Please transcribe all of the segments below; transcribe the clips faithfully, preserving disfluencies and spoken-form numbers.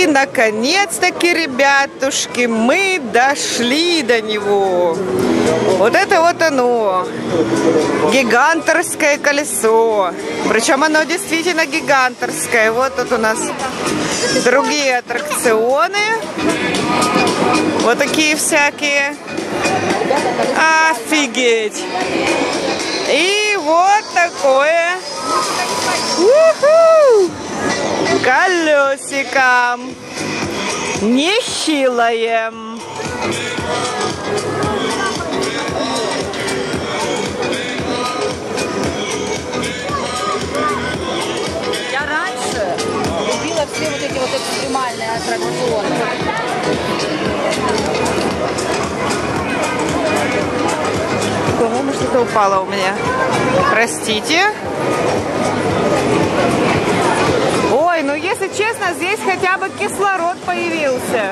наконец-таки, ребятушки, мы дошли до него. Вот это вот оно, гиганторское колесо. Причем оно действительно гиганторское. Вот тут у нас другие аттракционы. Вот такие всякие. Офигеть! И вот такое у-ху, колесиком нехилое. Я раньше любила все вот эти вот экстремальные аттракционы. По-моему, что-то упало у меня. Простите. Ой, ну если честно, здесь хотя бы кислород появился.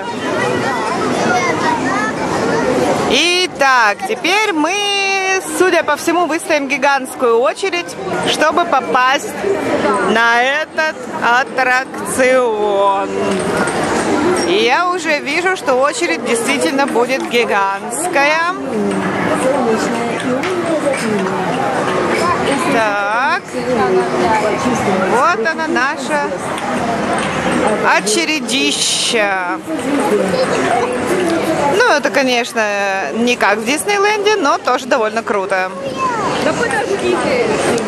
Итак, теперь мы, судя по всему, выставим гигантскую очередь, чтобы попасть на этот аттракцион. И я уже вижу, что очередь действительно будет гигантская. Так, вот она, наша очередища. Ну, это, конечно, не как в Диснейленде, но тоже довольно круто. Да подожди ты!